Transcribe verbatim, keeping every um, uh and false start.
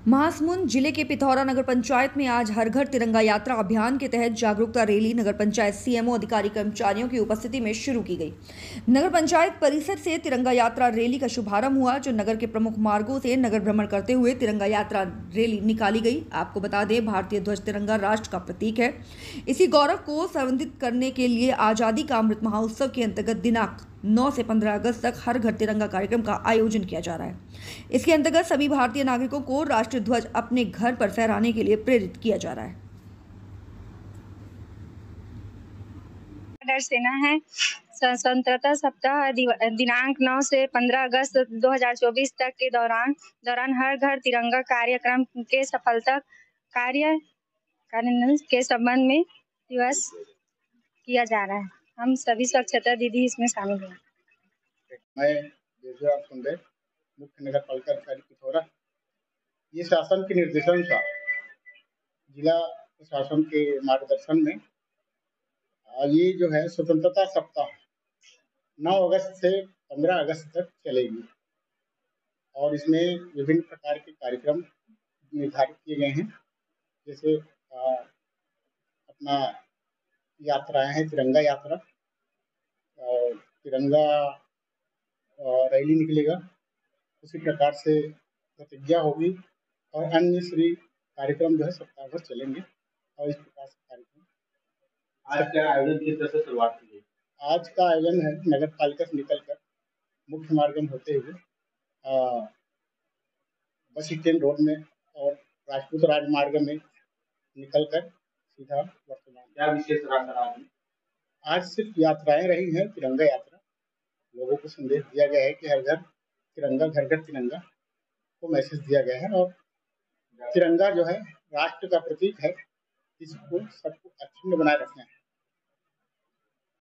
महासमुंद जिले के पिथौरा नगर पंचायत में आज हर घर तिरंगा यात्रा अभियान के तहत जागरूकता रैली नगर पंचायत सीएमओ अधिकारी कर्मचारियों की उपस्थिति में शुरू की गई। नगर पंचायत परिसर से तिरंगा यात्रा रैली का शुभारंभ हुआ, जो नगर के प्रमुख मार्गों से नगर भ्रमण करते हुए तिरंगा यात्रा रैली निकाली गई। आपको बता दें, भारतीय ध्वज तिरंगा राष्ट्र का प्रतीक है। इसी गौरव को संवर्धित करने के लिए आजादी का अमृत महोत्सव के अंतर्गत दिनांक नौ से पंद्रह अगस्त तक हर घर तिरंगा कार्यक्रम का आयोजन किया जा रहा है। इसके अंतर्गत सभी भारतीय नागरिकों को राष्ट्रीय ध्वज अपने घर पर फहराने के लिए प्रेरित किया जा रहा है। सेना है स्वतंत्रता सप्ताह दिनांक नौ से पंद्रह अगस्त दो हज़ार चौबीस तक के दौरान दौरान हर घर तिरंगा कार्यक्रम के सफलता कार्य कार्यान्वयन के संबंध में दिवस किया जा रहा है। हम सभी स्वच्छता दीदी इसमें शामिल हैं। मैं देवराज सुंदे, मुख्य नगर पालिका अधिकारी पिथौरा। ये शासन के निर्देशानुसार जिला प्रशासन के मार्गदर्शन में ये जो है स्वतंत्रता सप्ताह नौ अगस्त से पंद्रह अगस्त तक चलेगी और इसमें विभिन्न प्रकार के कार्यक्रम निर्धारित किए गए हैं। जैसे आ, अपना यात्राएं हैं, तिरंगा यात्रा और तिरंगा रैली निकलेगा, उसी प्रकार से प्रतिज्ञा होगी और अन्य श्री कार्यक्रम जो है सप्ताह भर चलेंगे। और इस प्रकार से कार्यक्रम आज का आयोजन किस तरह से शुरुआत की गई? आज का आयोजन है नगर पालिका से निकलकर मुख्य मार्ग में होते हुए बस स्टैंड रोड में और राजपूत राजमार्ग में निकलकर सीधा वर्तमान। क्या विशेष रहा सर आज? आज सिर्फ यात्राएं रही हैं, तिरंगा यात्रा। लोगों को संदेश दिया गया है कि हर घर तिरंगा, घर घर तिरंगा को मैसेज दिया गया है। और तिरंगा जो है राष्ट्र का प्रतीक है, इसको सबको अक्षुण्ण बनाए रखना है।